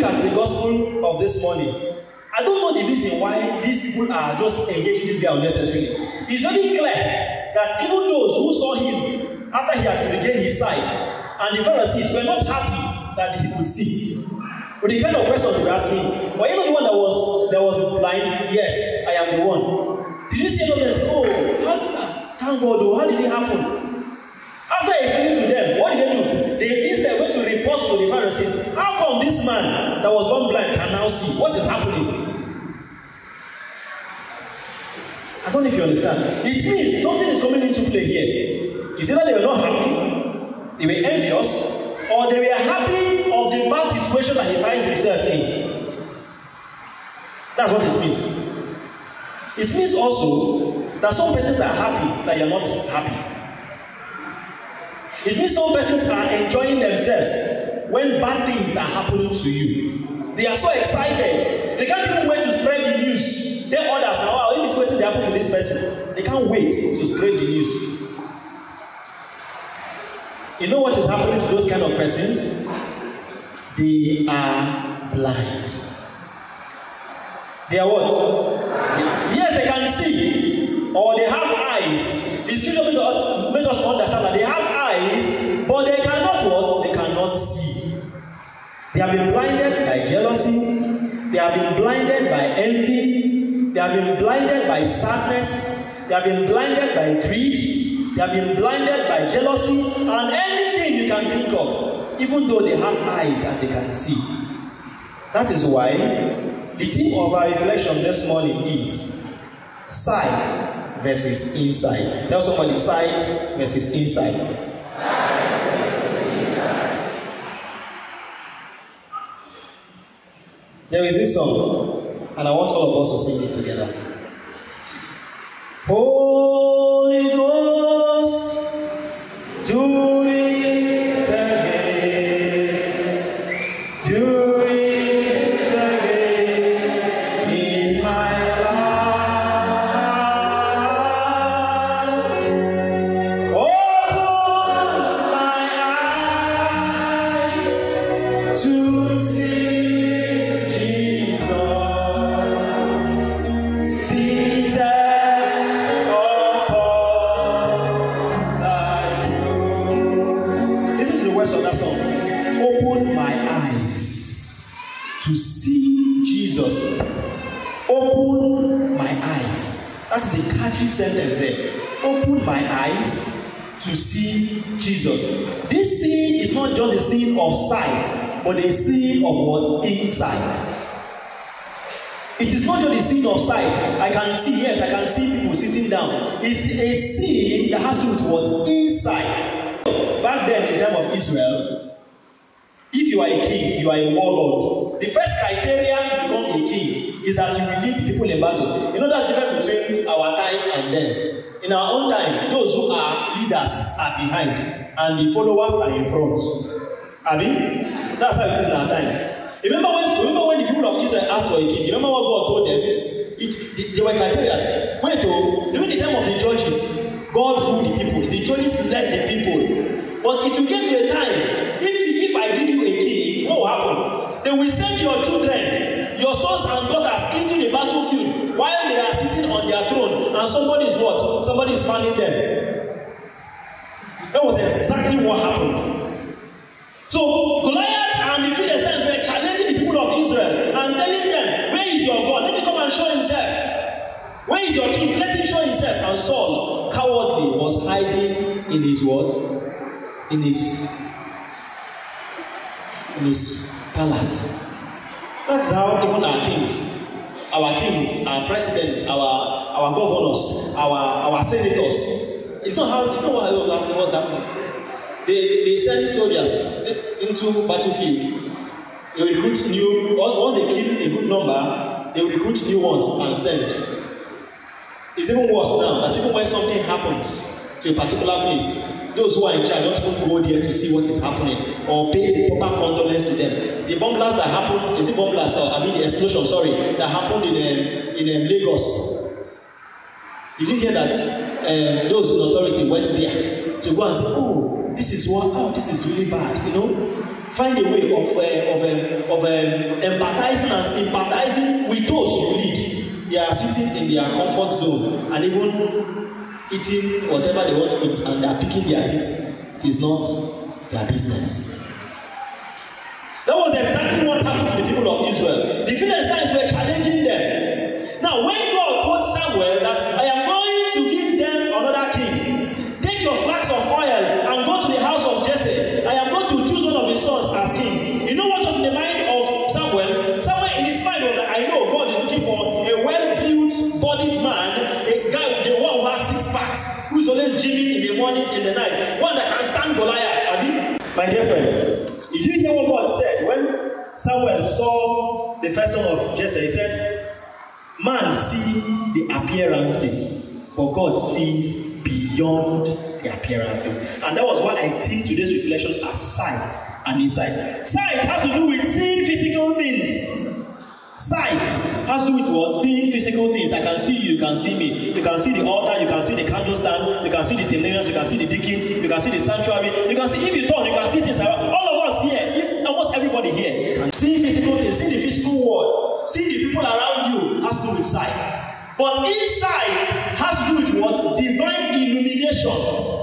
at the gospel of this morning, I don't know the reason why these people are just engaging this guy unnecessarily. It's very clear that even those who saw him after he had regained his sight, and the Pharisees were not happy that he could see. But the kind of question they were asking, were you not the one that was blind? Yes, I am the one. Did you see anyone say, oh, thank God, how did it happen? After explaining to them, what did they do? They instead went to report to the Pharisees. How come this man that was born blind can now see? What is happening? I don't know if you understand. It means something is coming into play here. It's either they were not happy, they were envious, or they were happy of the bad situation that he finds himself in. That's what it means. It means also that some persons are happy that you're not happy. It means some persons are enjoying themselves when bad things are happening to you. They are so excited. They can't even wait to spread the news. Tell others now, wow, if it's waiting to happen to this person, they can't wait to spread the news. You know what is happening to those kind of persons? They are blind. They are what? Yes, they can see, or they have eyes. The scripture made us understand that they have eyes, but they cannot what? They cannot see. They have been blinded by jealousy. They have been blinded by envy. They have been blinded by sadness. They have been blinded by greed. They have been blinded by jealousy and anything you can think of, even though they have eyes and they can see. That is why the theme of our reflection this morning is sight versus insight. Tell somebody, sight versus insight. Sight versus insight. There is this song, and I want all of us to sing it together. Holy Ghost, do it again. Do it again in my life. Open my eyes to see Jesus seated upon thy throne. Listen to the words of that song. Open my eyes to see Jesus. Open my eyes. That's the catchy sentence there. Open my eyes to see Jesus. This seeing is not just a seeing of sight, but a seeing of what? Insight. It is not just a seeing of sight. I can see, yes, I can see people sitting down. It's a seeing that has to do with what? Insight. Back then in the time of Israel, if you are a king, you are a warlord. The first criteria to become a king is that you will lead the people in battle. You know that's the difference between our time and them. In our own time, those who are leaders are behind, and the followers are in front. Abi? That's how it is in our time. Remember when the people of Israel asked for a king? Remember what God told them? They were criteria. Wait, during the time of the judges, God ruled the people. The judges led the people. But it will get to a time, if I give you a king, what will happen? They will send your children, your sons and daughters into the battlefield while they are sitting on their throne, and somebody is what? Somebody is fanning them. That was exactly what happened. So Goliath and the Philistines were challenging the people of Israel and telling them, where is your God? Let him come and show himself. Where is your king? Let him show himself. And Saul, cowardly, was hiding in his what? In his palace. That's how even our kings, our presidents, our governors, our senators. It's not what was happening. They send soldiers into battlefield. They will recruit new. Once they kill a good number, they will recruit new ones and send. It's even worse now that even when something happens to a particular place, those who are in charge don't even go there to see what is happening or pay the proper condolence to them. The bomb blast that happened, the explosion, that happened in Lagos. Did you hear that those in authority went there to go and say, this is really bad, Find a way of in their comfort zone and even eating whatever they want to eat, and they are picking their teeth. It is not their business. That was exactly what happened to the people of Israel. The Philistines were challenging them. Now, when God told Samuel that I am going to give them another king, take your flask of oil and go to the house of Jesse. I am going to choose one of his sons as king. You know what was in the mind of Samuel? Samuel in his mind was that I know God is looking for a well-built, bodied man, a guy, the one who has 6 packs, who is always gymming in the morning, in the night, one that can stand Goliath. My dear friends, if you hear what God said when Samuel saw the first son of Jesse, he said, man sees the appearances, but God sees beyond the appearances. And that was why I think today's reflection as sight and insight. Sight has to do with seeing physical things. Sight has to do with what? Seeing physical things. I can see you, you can see me. You can see the altar, you can see the candlestand, you can see the seminarians, you can see the deacon, you can see the sanctuary, you can see, if you turn, you can see things around. All of us here, almost everybody here, can see physical things, see the physical world, see the people around you, has to do with sight. But insight has to do with what? Divine illumination.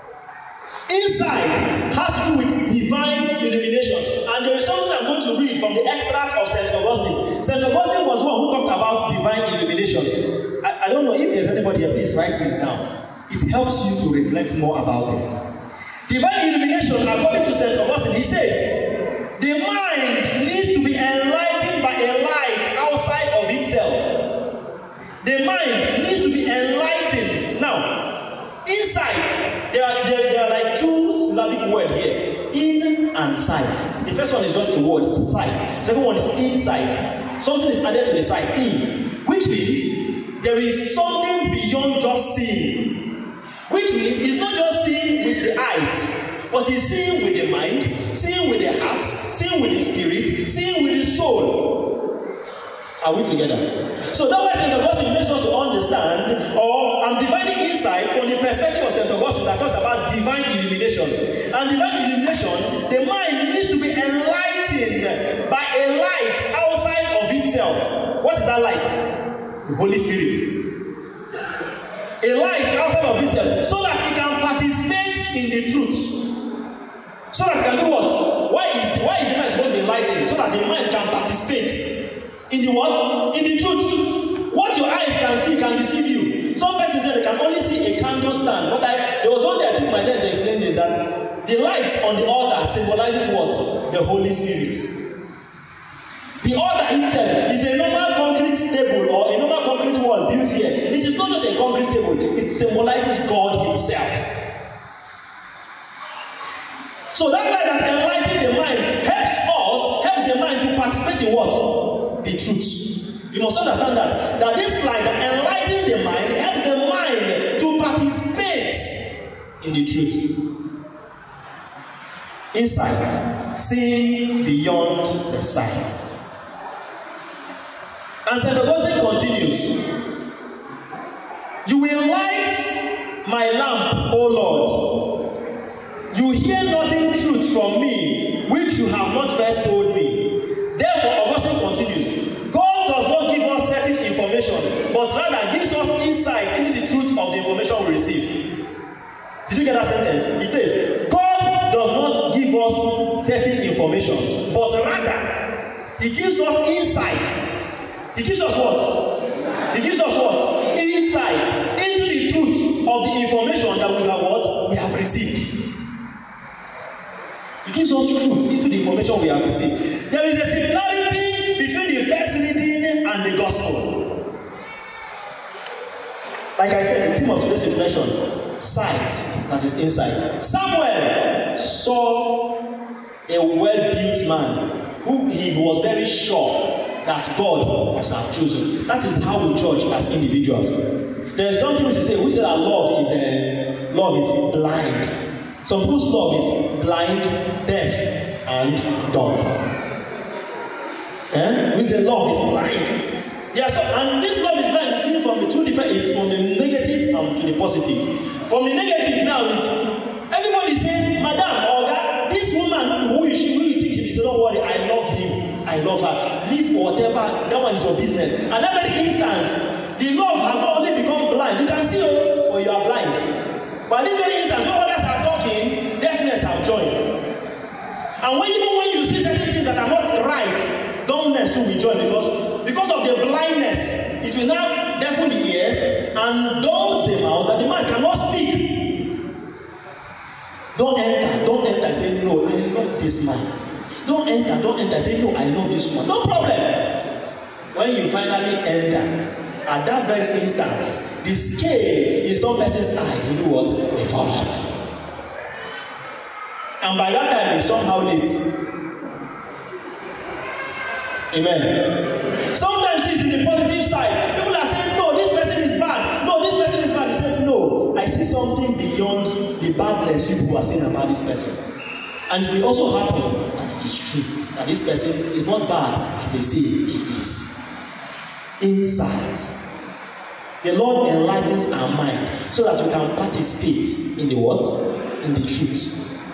Insight has to do with divine illumination. And there is something I'm going to read from the extract of St. Augustine. St. Augustine was one who talked about divine illumination. I don't know if there's anybody here, please write this down. It helps you to reflect more about this. Divine illumination, according to St. Augustine, he says, the mind needs to be enlightened by a light outside of itself. The mind needs to be enlightened. Now, insight, there are like 2 syllabic words here. In and sight. The first one is just a word, sight. The second one is insight. Something is added to the sight, in. Which means there is something beyond just seeing. Which means it's not just seeing with the eyes, but it's seeing with the mind, seeing with the heart, seeing with the spirit, seeing with the soul. Are we together? So that's why St. Augustine makes us to understand, or I'm defining insight from the perspective of St. Augustine that talks about divine illumination. And divine illumination, the mind needs to be enlightened by a light outside of itself. What is that light? The Holy Spirit. A light outside of itself, so that it can participate in the truth. So that it can do what? Why is the mind supposed to be enlightened? So that the mind can participate in the what? In the truth. What your eyes can see can deceive you. Some persons say they can only see a candle stand. But there was one day I took my time to explain this, that the light on the altar symbolizes what? The Holy Spirit. The altar itself is a normal concrete table or a normal concrete wall built here. It is not just a concrete table, it symbolizes God Himself. So that light that enlightens the mind helps the mind to participate in what? The truth. You must understand that this light that enlightens the mind helps the mind to participate in the truth. Insight, seeing beyond the sight. And St. Augustine continues, you will light my lamp, O Lord. You hear nothing truth from me, which you have not first told me. Therefore, Augustine continues, God does not give us certain information, but rather gives us insight into the truth of the information we receive. Did you get that sentence? He says, God does not give us certain information, but rather He gives us insight. He gives us what? He gives us what? Insight into the truth of the information that we have what? We have received. He gives us truth into the information we have received. There is a similarity between the first reading and the gospel. Like I said, the theme of today's reflection, sight versus insight. Samuel saw a well-built man who he was very sure that God must have chosen. That is how we judge as individuals. There is something we say that love is blind. Some people's love is blind, deaf, and dumb. We say love is blind. Yeah, so, and this love is blind is seen from the 2 different, is from the negative and to the positive. From the negative now is everybody saying, Madam, Oga, this woman, who is she? Who you think she is? Don't worry, I love him. I love her. Leave whatever, that one is your business. And that very instance, the love blind. You can see, or you are blind. But this very instance, when others are talking, deafness have joined. And even when you see certain things that are not right, dumbness too will join, because of the blindness, it will now deafen the ears and dumb the mouth that the man cannot speak. Don't enter and say, no, I love this man. Don't enter and say, no, I love this woman. No problem. When you finally enter, at that very instance, the scale in some person's eyes will do what? They fall off. And by that time, it's somehow late. Amen. Sometimes it's in the positive side. People are saying, no, this person is bad. No, this person is bad. They say, no, I see something beyond the badness you people are saying about this person. And it will also happen that it is true that this person is not bad as they say he is. Inside. The Lord enlightens our mind so that we can participate in the what? In the truth.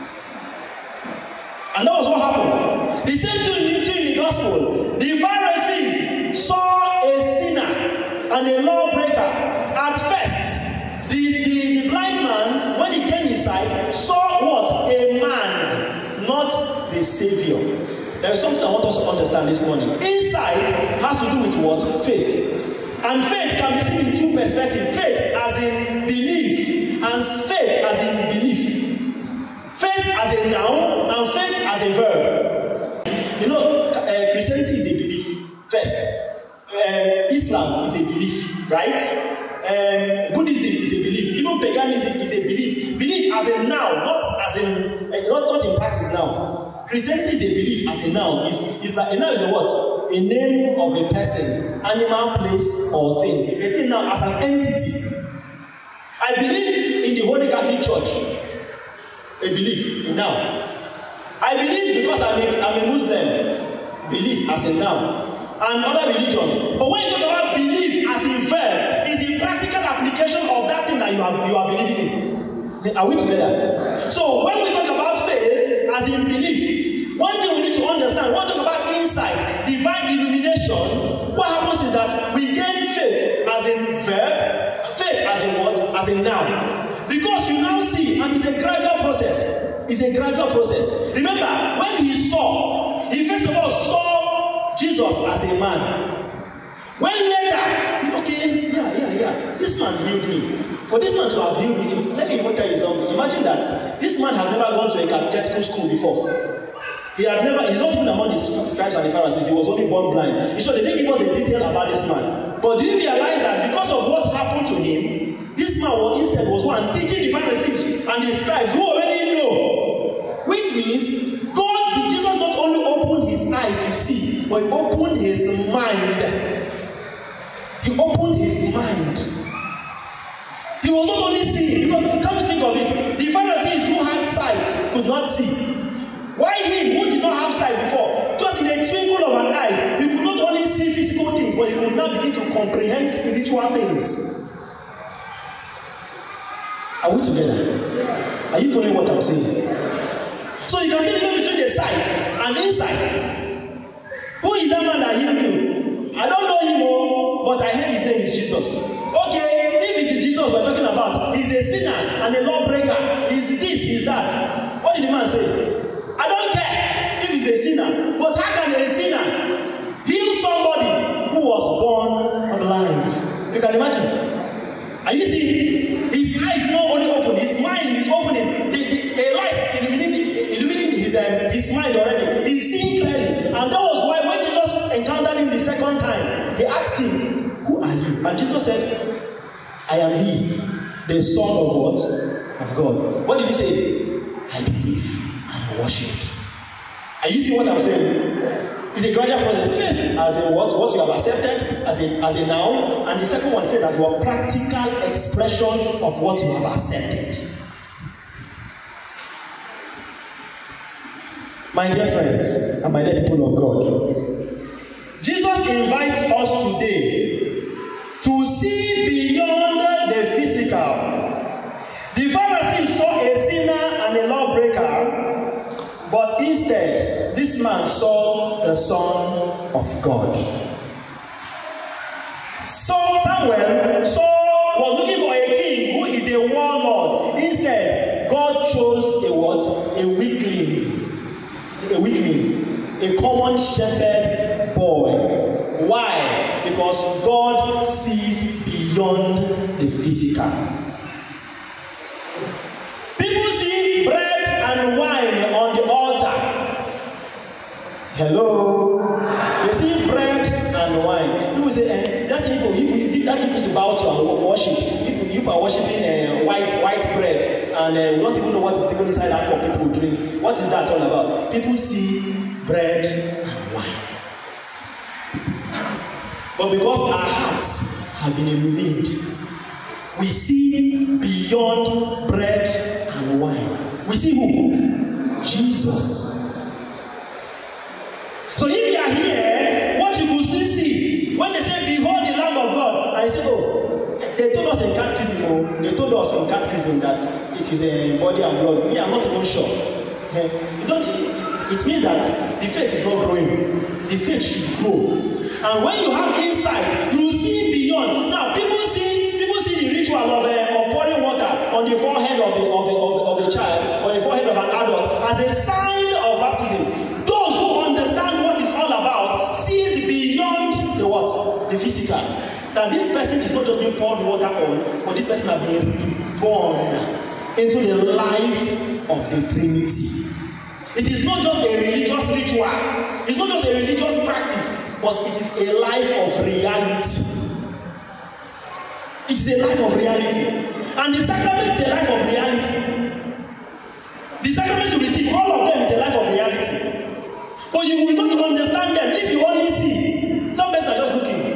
And that was what happened. The same thing in the gospel. The Pharisees saw a sinner and a lawbreaker. At first, the blind man, when he came inside, saw what? A man, not the Savior. There is something I want us to understand this morning. Insight has to do with what? Faith. And faith can be seen in two perspectives. Faith as in belief, and faith as in belief. Faith as a noun and faith as a verb. You know, Christianity is a belief first. Islam is a belief, right? Buddhism is a belief. Even paganism is a belief. Belief as a noun, not in practice now. Christianity is a belief as a noun. Is like a noun is a what? A name of a person, animal, place, or thing. A thing now as an entity. I believe in the Holy Catholic Church. A belief now. I believe because I'm a Muslim. Belief as a noun. And other religions. But when you talk about belief as a verb, is the practical application of that thing that you are believing in. Are we together? So when we talk about faith as in belief, one thing we need to understand, when we talk about insight, divine illumination, what happens is that we gain faith as in verb, faith as in what? As a noun. Because you now see, and it's a gradual process. It's a gradual process. Remember, when he first of all saw Jesus as a man. When later, okay, yeah, this man healed me. For this man to have healed me, let me even tell you something. Imagine that this man had never gone to a catechetical school before. He's not even among the scribes and the Pharisees. He was only born blind. They didn't give us the detail about this man. But do you realize that because of what happened to him, this man was one teaching the Pharisees and the scribes who already know. Which means Jesus not only opened his eyes to see, but he opened his mind. He opened his mind. He was not only seeing, because come to think of it, the Pharisees who had sight could not see. Why him who did not have sight before? Just in a twinkle of an eye, he could not only see physical things, but he could now begin to comprehend spiritual things. Are we together? Are you following what I'm saying? So you can see the difference between the sight and insight. Who is that man that healed you? I don't know him, but I heard his name is Jesus. Okay, if it is Jesus we're talking about, he's a sinner and a lawbreaker. He's this, he's that. What did the man say? I don't care if he's a sinner, but how can a sinner heal somebody who was born blind? You can imagine. Are you seeing? His eyes not only open, his mind is opening. A light illuminating his mind already. He's seeing clearly. And that was why when Jesus encountered him the second time, he asked him, who are you? And Jesus said, I am he, the Son of what? Of God. What did he say? I believe and worship. Are you seeing what I'm saying? It's a gradual process. Faith as a what you have accepted as a noun, and the second one, faith as a practical expression of what you have accepted. My dear friends and my dear people of God, Jesus invites us today to see beyond the physical. The Pharisees saw a sinner and a lawbreaker, but instead, this man saw the Son of God. So Samuel was looking a weakling, a common shepherd boy. Why? Because God sees beyond the physical. People see bread and wine on the altar. Hello? They see bread and wine. People say, that people should bow to and worship. People are worshiping white bread, and we don't even know what is even inside that cup people drink. What is that all about? People see bread and wine. But because our hearts have been illuminated, we see beyond bread and wine. We see who? Jesus. So if you are here, what you could see, when they say, behold the Lamb of God, I say, oh, they told us in catechism that it is a body and blood. Me, I'm not even sure. It means that the faith is not growing. The faith should grow. And when you have insight, you see beyond. Now, people see the ritual of pouring water on the forehead of a child or the forehead of an adult as a sign of baptism. Those who understand what it's all about sees beyond the what? The physical. That this person is not just being poured water on, but this person has been reborn into the life of the Trinity. It is not just a religious ritual. It's not just a religious practice, but it is a life of reality. It is a life of reality. And the sacrament is a life of reality. The sacraments you receive, all of them is a life of reality. But you will not understand them if you only see. Some people are just looking.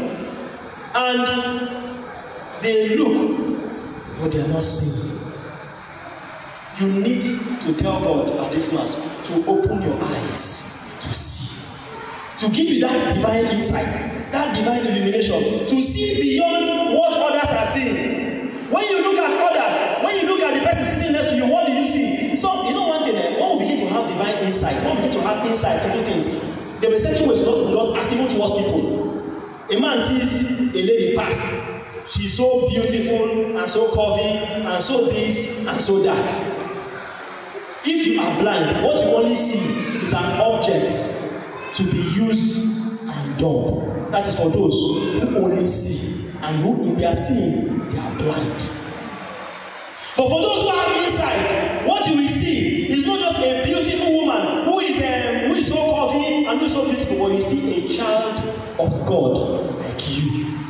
And they look, but they are not seeing. You need to tell God at this Mass to open your eyes to see. To give you that divine insight, that divine illumination, to see beyond what others are seeing. When you look at others, when you look at the person sitting next to you, what do you see? So, you know one thing, when we begin to have divine insight, when we begin to have insight into things, there were certain ways not act even towards people. A man sees a lady pass. She's so beautiful and so curvy and so this and so that. If you are blind, what you only see is an object to be used and done. That is for those who only see and who in their seeing they are blind. But for those who have insight, what you will see is not just a beautiful woman who is so curvy and who is so beautiful, but you see a child of God like you.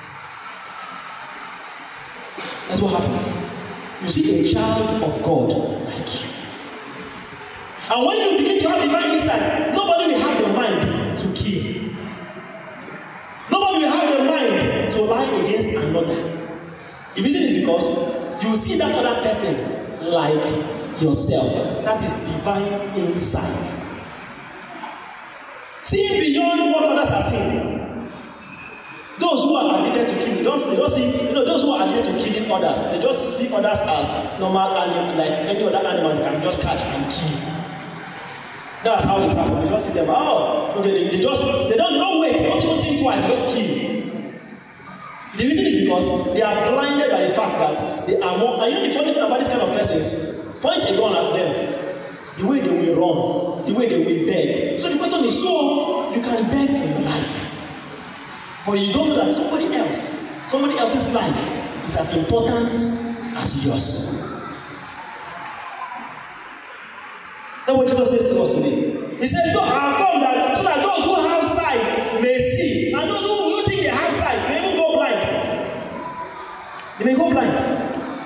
That's what happens. You see a child of God like you. And when you begin to have divine insight, nobody will have the mind to kill. Nobody will have the mind to lie against another. The reason is because you see that other person like yourself. That is divine insight. Seeing beyond what others are seeing. Those who are addicted to killing, those who are addicted to killing others, they just see others as normal animals, like any other animal they can just catch and kill. That's how it happens. They just see them. Okay, they don't wait. They don't even think twice. They just kill. The reason is because they are blinded by the fact that they are more. And you know the funny thing about this kind of persons? Point a gun at them. The way they will run, the way they will beg. So the question is, so you can beg for your life, but you don't know that somebody else's life is as important as yours. That's what Jesus says to us today. He said, I have come so that those who have sight may see, and those who think they have sight may even go blind. They may go blind.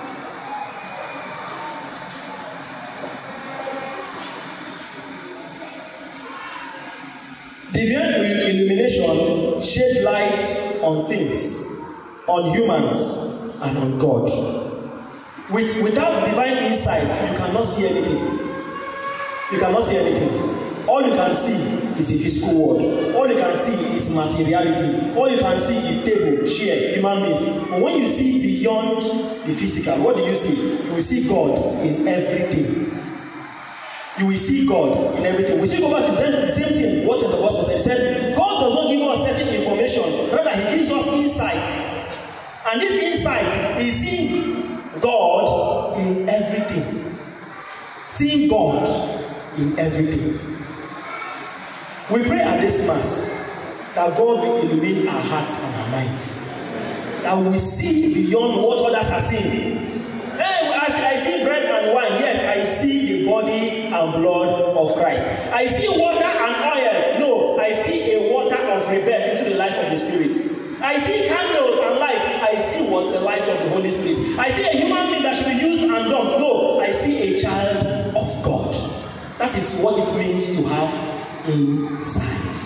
Divine illumination shed light on things, on humans, and on God. Without divine insight, you cannot see anything. You cannot see anything. All you can see is a physical world. All you can see is materiality. All you can see is table, chair, human beings. But when you see beyond the physical, what do you see? You will see God in everything. You will see God in everything. We see go back to the same thing. What the Apostle said? He said, God does not give us certain information. Rather, He gives us insight. And this insight is seeing God in everything. seeing God in everything. We pray at this Mass that God will illuminate our hearts and our minds, that we will see beyond what others are seeing. Hey, I see bread and wine. Yes, I see the body and blood of Christ. I see water and oil. No, I see a water of rebirth into the life of the Spirit. I see candles and lights. I see what? The light of the Holy Spirit. I see a human being that should be used and dumped. No, I see a child of God. That is what it means to have insight.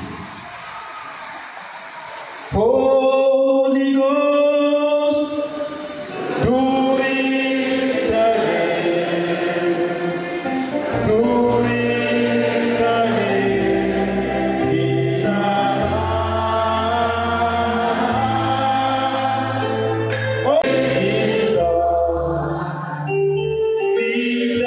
Holy Ghost, do it again. Do it again in our heart. Oh, Jesus, seated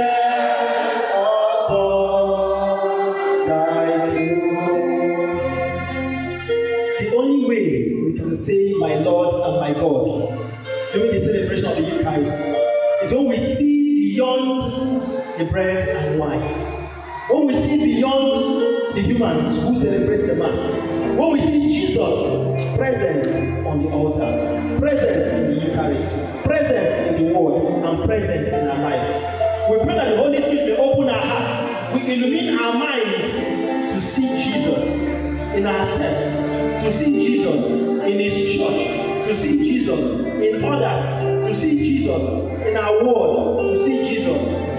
upon thy throne. The only way we can say my Lord and my God during the celebration of the Eucharist is when we see beyond the bread and wine, when we see beyond the humans who celebrate the Mass, when we see Jesus present on the altar, present in the Eucharist, present in the Word, and present in our lives. We pray that the Holy Spirit may open our hearts, we illumine our minds to see Jesus in ourselves, to see Jesus in His church, to see Jesus in others, to see Jesus in our world, to see Jesus